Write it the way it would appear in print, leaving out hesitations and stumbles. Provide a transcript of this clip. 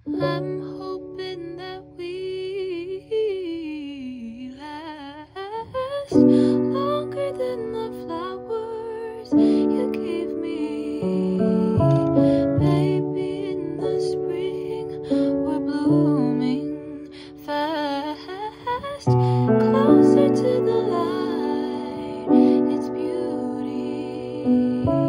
I'm hoping that we last longer than the flowers you gave me. Baby, in the spring we're blooming fast, closer to the light, it's beauty.